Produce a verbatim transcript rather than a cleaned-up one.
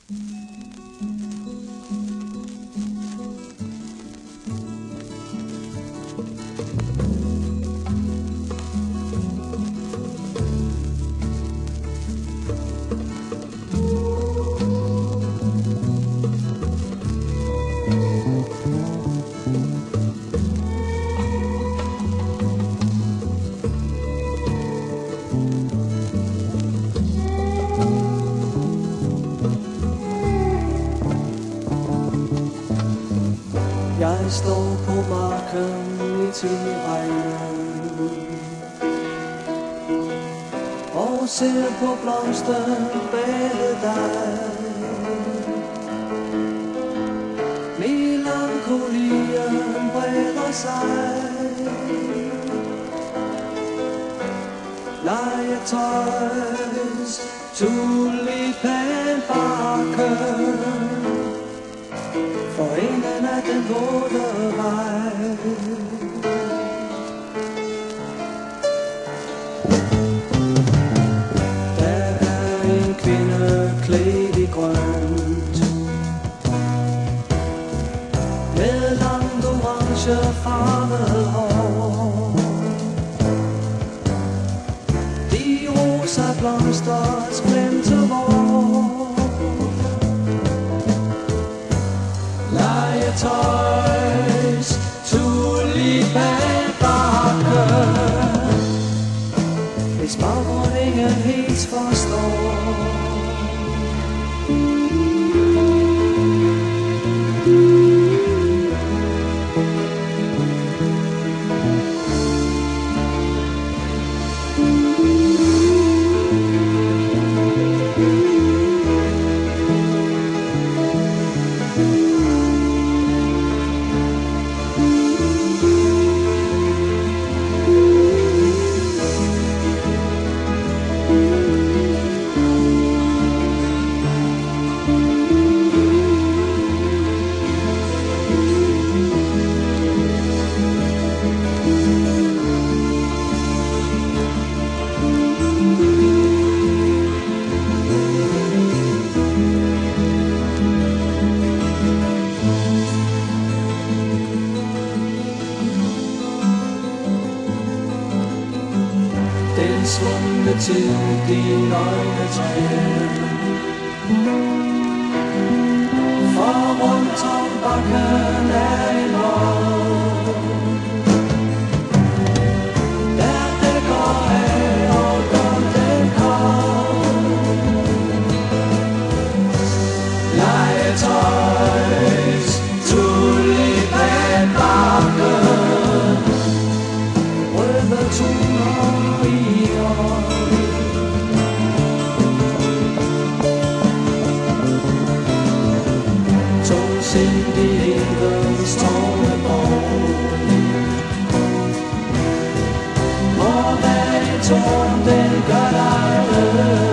Jeg står på marken i tilregnen og ser på blomsten bag dig. Melankolien breder sig. Legetøjs tulipanbakken for enden af den våde vej. Der er en kvinde klædt i grønt med langt orange farvet hår. De rosa blomsters glemte vor. Legetøjs tulipanbakke, hvis baggrunden ingen helt forstår. Den svundne tid, din øjne træner, for rundt om bakken er en vold. Der dækker af og gør den kold. Legetøjs tulipanbakke, røde tuner i tungsindighedens tårneborg. Og hvad en tårn, den gør dig rød.